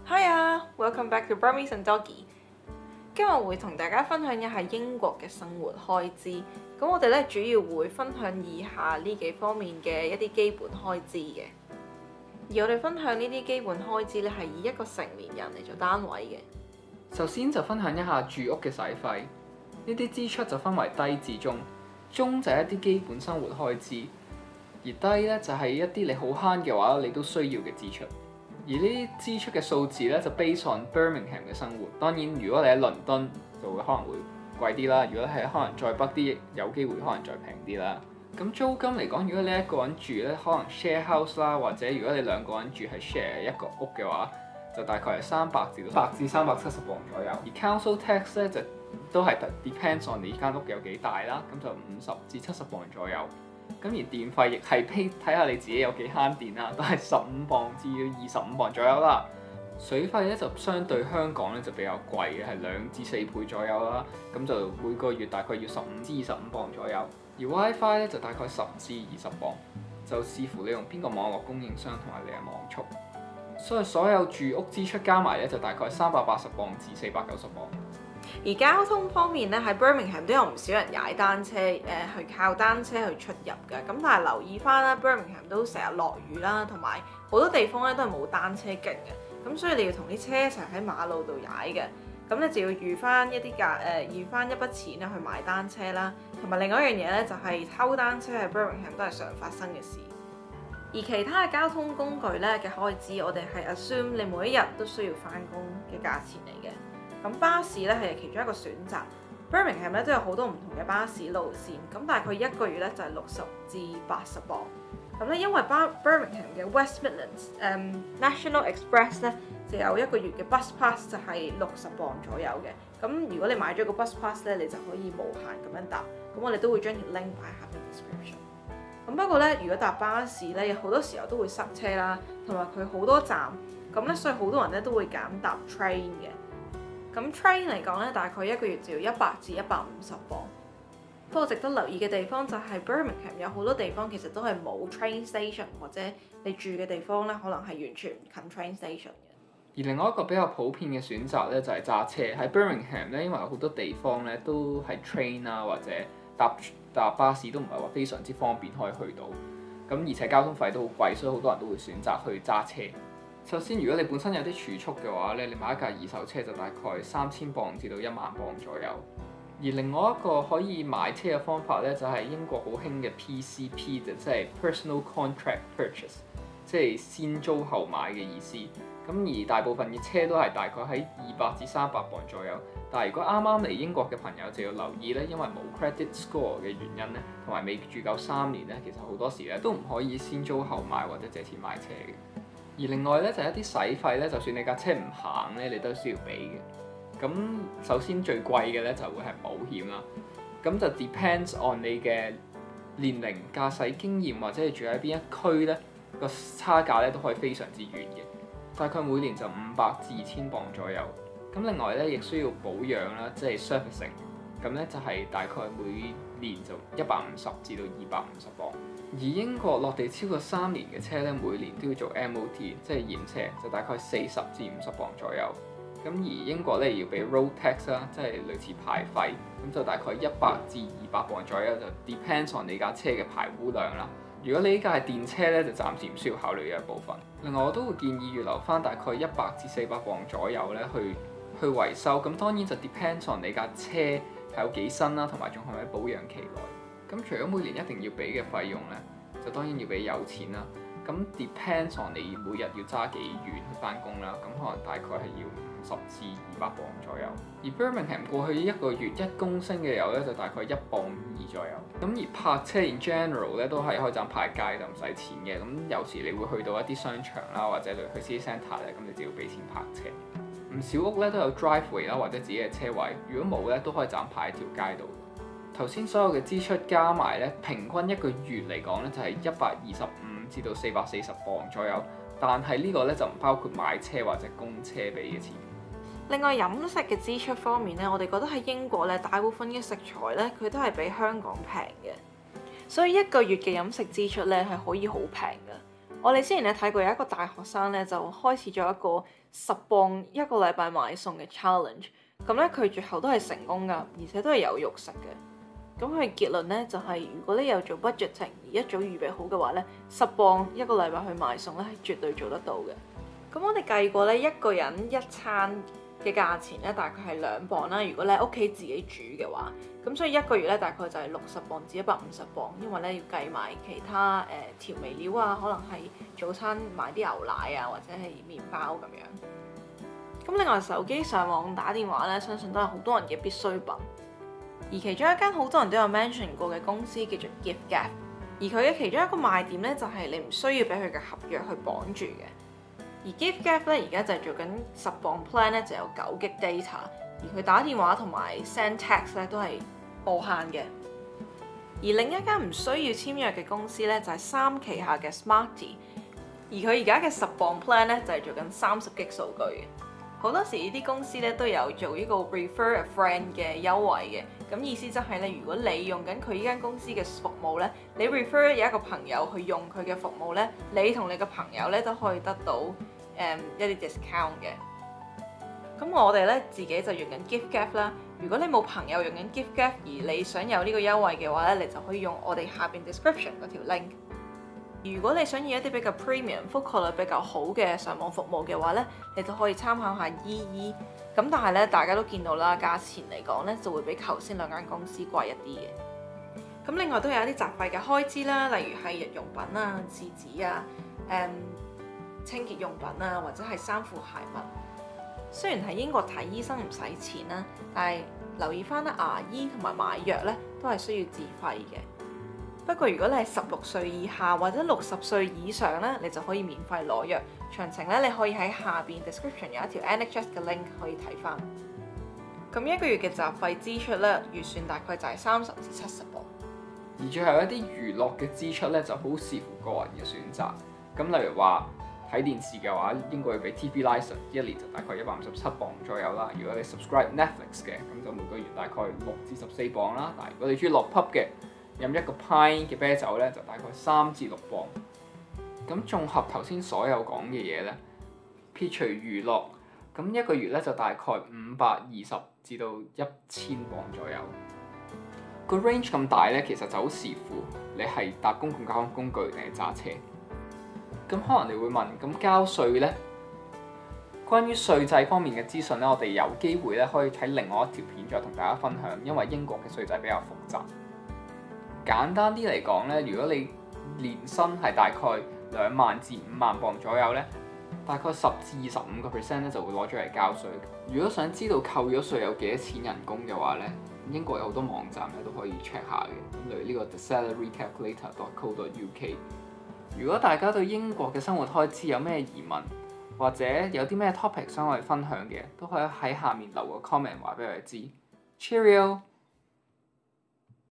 Hi welcome back to Burmese and Doggy。今日會同大家分享一下英國嘅生活開支。咁我哋咧主要會分享以下呢幾方面嘅一啲基本開支嘅。而我哋分享呢啲基本開支咧係以一個成年人嚟做單位嘅。 首先就分享一下住屋嘅使費，呢啲支出就分為低至中，中就係一啲基本生活開支，而低咧就係一啲你好慳嘅話你都需要嘅支出。而呢啲支出嘅數字咧就 based on Birmingham 嘅生活。當然，如果你喺倫敦就會可能會貴啲啦。如果係可能再北啲，有機會可能再平啲啦。咁租金嚟講，如果你一個人住咧，可能 share house 啦，或者如果你兩個人住係 share 一個屋嘅話，就大概係300至370磅左右。而 council tax 咧就都係 depends on 你間屋有幾大啦，咁就50至70磅左右。咁而電費亦係睇下你自己有幾慳電啦，都係15磅至25磅左右啦。水費咧就相對香港咧就比較貴嘅，係2至4倍左右啦。咁就每個月大概要15至25磅左右。而 WiFi 咧就大概10至20磅，就視乎你用邊個網絡供應商同埋你嘅網速。所以所有住屋支出加埋咧就大概380磅至490磅。 而交通方面咧，喺 Birmingham 都有唔少人踩單車，去靠單車去出入嘅。咁但係留意翻啦 Birmingham 都成日落雨啦，同埋好多地方咧都係冇單車徑嘅。咁所以你要同啲車一齊喺馬路度踩嘅。咁你就要預翻一筆錢咧去買單車啦。同埋另外一樣嘢咧就係偷單車喺 Birmingham 都係常發生嘅事。而其他嘅交通工具咧嘅開支，我哋係 assume 你每一日都需要翻工嘅價錢嚟嘅。咁巴士咧係其中一個選擇 ，Birmingham 咧都有好多唔同嘅巴士路線，咁大概一個月咧就係60至80磅。咁咧因為Birmingham 嘅 West Midlands National Express 咧就有一個月嘅 bus pass 就係60磅左右嘅。咁如果你買咗個 bus pass 咧，你就可以無限咁樣搭。咁我哋都會將條 link 擺下嘅 description。咁不過咧，如果搭巴士咧，有好多時候都會塞車啦，同埋佢好多站，咁咧所以好多人咧都會揀搭 train 嘅。咁 train 嚟講咧，大概一個月就要100至150磅。不過值得留意嘅地方就係 Birmingham 有好多地方其實都係冇 train station， 或者你住嘅地方咧可能係完全唔近 train station 嘅。 而另外一個比較普遍嘅選擇咧就係揸車。喺 Birmingham 咧，因為有好多地方咧都係 train 啊，或者搭巴士都唔係話非常之方便可以去到。咁而且交通費都好貴，所以好多人都會選擇去揸車。首先，如果你本身有啲儲蓄嘅話咧，你買一架二手車就大概3000磅至到1萬磅左右。而另外一個可以買車嘅方法咧，就係英國好興嘅 PCP，即係 Personal Contract Purchase， 即係先租後買嘅意思。咁而大部分嘅車都係大概喺200至300磅左右。但係如果啱啱嚟英國嘅朋友就要留意咧，因為冇 credit score 嘅原因咧，同埋未住夠3年咧，其實好多時咧都唔可以先租後買或者借錢買車嘅。而另外咧就係一啲使費咧，就算你架車唔行咧，你都需要俾嘅。咁首先最貴嘅咧就會係保險啦。咁就 depends on 你嘅年齡、駕駛經驗或者你住喺邊一區咧，個差價咧都可以非常之遠嘅。大概每年就500至2000磅左右。咁另外咧亦需要保養啦，即係 servicing。咁咧就係大概每年就150至到250磅。而英國落地超過3年嘅車咧，每年都要做 MOT， 即係驗車，就大概40至50磅左右。咁而英國咧要俾 road tax 啦，即係類似牌費，咁就大概100至200磅左右，就 depends on 你架車嘅排污量啦。如果你呢架係電車咧，就暫時唔需要考慮嘅一部分。另外我都會建議預留翻大概100至400磅左右咧去維修。咁當然就 depends on 你架車係有幾新啦，同埋仲係咪保養期內。咁除咗每年一定要俾嘅費用咧，就當然要俾油錢啦。咁 depends on 你每日要揸幾遠去翻工啦。咁可能大概係要50至200磅左右。而 Birmingham 過去一個月1公升嘅油咧就大概1.2磅左右。咁而泊車 in general 咧都係開站派街就唔使錢嘅。咁有時你會去到一啲商場啦，或者你去 City Centre 咧，咁你就要俾錢泊車。唔少屋咧都有 driveway 啦，或者自己嘅車位。如果冇咧，都可以站派喺條街度。頭先所有嘅支出加埋咧，平均一個月嚟講咧就係125至到440磅左右。但係呢個咧就唔包括買車或者供車俾嘅錢。 另外飲食嘅支出方面咧，我哋覺得喺英國咧，大部分嘅食材咧，佢都係比香港平嘅，所以一個月嘅飲食支出咧係可以好平嘅。 我哋之前咧睇過有一個大學生咧就開始咗一個10磅一個禮拜買餸嘅 challenge， 咁咧佢最後都係成功㗎，而且都係有肉食嘅。咁佢嘅結論咧就係、如果你有做 budgeting 而一早預備好嘅話咧，10磅一個禮拜去買餸咧係絕對做得到嘅。咁我哋計過咧一個人一餐嘅價錢咧大概係2磅啦，如果你喺屋企自己煮嘅話，咁所以一個月咧大概就係60磅至150磅，因為咧要計埋其他調味料啊，可能係早餐買啲牛奶啊，或者係麵包咁樣。咁另外手機上網打電話咧，相信都係好多人嘅必需品。而其中一間好多人都有 mention 過嘅公司叫做 giffgaff， 而佢嘅其中一個賣點咧就係你唔需要俾佢嘅合約去綁住嘅。而 giffgaff 咧而家就係做緊10磅 plan 咧就有9GB data， 而佢打電話同埋 send text 咧都係無限嘅。而另一間唔需要簽約嘅公司咧就係3旗下嘅 Smarty， 而佢而家嘅10磅 plan 咧就係做緊30GB數據嘅。好多時呢啲公司咧都有做呢個 refer a friend 嘅優惠嘅，咁意思即係咧，如果你用緊佢呢間公司嘅服務咧，你 refer 有一個朋友去用佢嘅服務咧，你同你嘅朋友咧都可以得到一啲 discount 嘅。咁我哋咧自己就用緊 giffgaff 啦。如果你冇朋友用緊 giffgaff， 而你想有呢個優惠嘅話咧，你就可以用我哋下邊 description 嗰條 link。如果你想要一啲比較 premium、覆蓋率比較好嘅上網服務嘅話咧，你就可以參考下 EE。咁但係咧，大家都見到啦，價錢嚟講咧就會比頭先2間公司貴一啲嘅。咁另外都有一啲雜費嘅開支啦，例如係日用品啊、廁紙啊、清潔用品啊，或者係衫褲鞋襪。雖然喺英國睇醫生唔使錢啦，但係留意翻啦，牙醫同埋買藥咧都係需要自費嘅。不過如果你係16歲以下或者60歲以上咧，你就可以免費攞藥。詳情咧你可以喺下邊 description 有一條 NHS 嘅 link 可以睇翻。咁一個月嘅雜費支出咧預算大概就係30至70磅。 而最後一啲娛樂嘅支出咧就好視乎個人嘅選擇。咁例如話睇電視嘅話，應該要俾 TV license， 一年就大概157磅左右啦。如果你 subscribe Netflix 嘅，咁就每個月大概6至14磅啦。但係如果你中意落 pub 嘅，飲一個 pint 嘅啤酒咧，就大概3至6磅。咁綜合頭先所有講嘅嘢咧，撇除娛樂，咁一個月咧就大概520至到1000磅左右。個 range 咁大咧，其實就好視乎你係搭公共交通工具定係揸車。咁可能你會問，咁交稅咧？關於稅制方面嘅資訊咧，我哋有機會咧可以睇另外一條片再同大家分享，因為英國嘅稅制比較複雜。簡單啲嚟講咧，如果你年薪係大概2萬至5萬磅左右咧，大概10至25% 咧就會攞咗嚟交稅。如果想知道扣咗稅有幾多錢人工嘅話咧，英國有好多網站咧都可以 check 下嘅，咁例如呢個 thesalarycalculator.co.uk。如果大家對英國嘅生活開支有咩疑問，或者有啲咩 topic 想我哋分享嘅，都可以喺下面留個 comment 話俾我哋知。Cheerio！